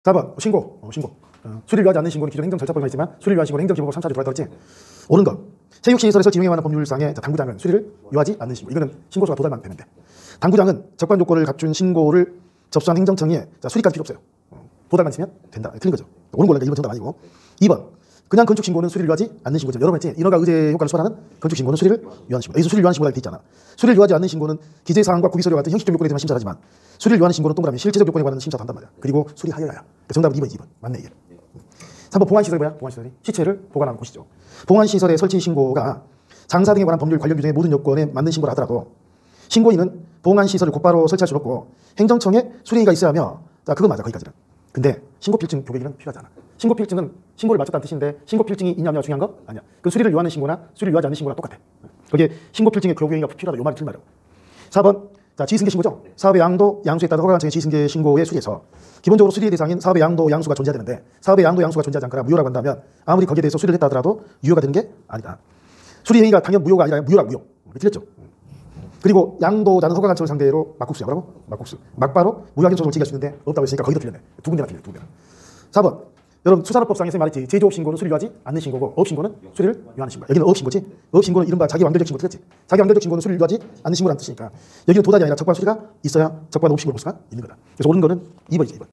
4번 신고. 수리를 위하지 않는 신고는 기존 행정절차법에만 있지만 수리를 위한 신고는 행정기본법 3차로 들어왔다고 했지. 옳은 것. 체육시설에서 진행에 관한 법률상의 당구장은 수리를 요하지 않는 신고. 이거는 신고수가 도달만 되면 돼. 당구장은 적관 요건을 갖춘 신고를 접수한 행정청에 수리까지 필요 없어요. 도달만 있으면 된다. 틀린 거죠. 옳은 걸로 1번 정답 아니고. 2번 그냥 건축 신고는 수리를 요하지 않는 신고죠. 여러 번 했지. 인허가 의제 효과를 소환하는 건축 신고는 수리를 요하는 신고. 여기서 수리를 요하는 신고라고 돼 있잖아. 수리를 요하지 않는 신고는 기재 사항과 구비서류 같은 형식적 요건에 대한 심사를 하지만 수리를 요하는 신고는 동그라미 실제적 요건에 관한 심사도 한단 말이야. 그리고 수리하여야. 그러니까 정답은 2번이지. 2번. 맞네 이게. 3번 봉안시설이 뭐야? 봉안시설이 시체를 보관하는 곳이죠. 봉안시설의 설치 신고가 장사 등에 관한 법률 관련 규정의 모든 요건에 맞는 신고를 하더라도 신고인은 봉안시설을 곧바로 설치할 수 없고 행정청에 수리인가 있어야 하며 그건 맞아. 거기까지는. 근데 신고필증 교객은 필요하지 않아. 신고필증은 신고를 마쳤다는 뜻인데 신고필증이 있냐면 중요한 거? 아니야. 그 수리를 요하는 신고나 수리를 요하지 않는 신고랑 똑같아. 거기에 신고필증의 교객이 필요하다. 요 말이 틀린 말이야. 4번 지승계 신고죠. 사업의 양도, 양수에 따른 허가관청의 지승계 신고의 수리에서 기본적으로 수리의 대상인 사업의 양도, 양수가 존재해야 되는데 사업의 양도, 양수가 존재하지 않거나 무효라고 한다면 아무리 거기에 대해서 수리를 했다 하더라도 유효가 되는 게 아니다. 수리 행위가 당연 무효가 아니라 무효라고 무효. 틀렸죠. 그리고 양도자는 허가관청을 상대로 막국수야. 뭐라고? 막국수. 막바로 무효하게 소송을 제기할 수 있는데 없다고 했으니까 거기도 틀렸네. 두 군데나 틀려. 두 군데나. 4번 여러분 수산업법상에서 말했지. 제조업 신고는 수리를 요하지 않는 신고고 업 신고는 수리를 요하는 신고야. 여기는 업 신고지. 업 신고는 이른바 자기 완결적 신고 틀렸지. 자기 완결적 신고는 수리를 요하지 않는 신고라는 뜻이니까 여기는 도달이 아니라 적반 수리가 있어야 적반 업 신고를 볼 수가 있는 거다. 그래서 옳은 거는 2번이지. 2번.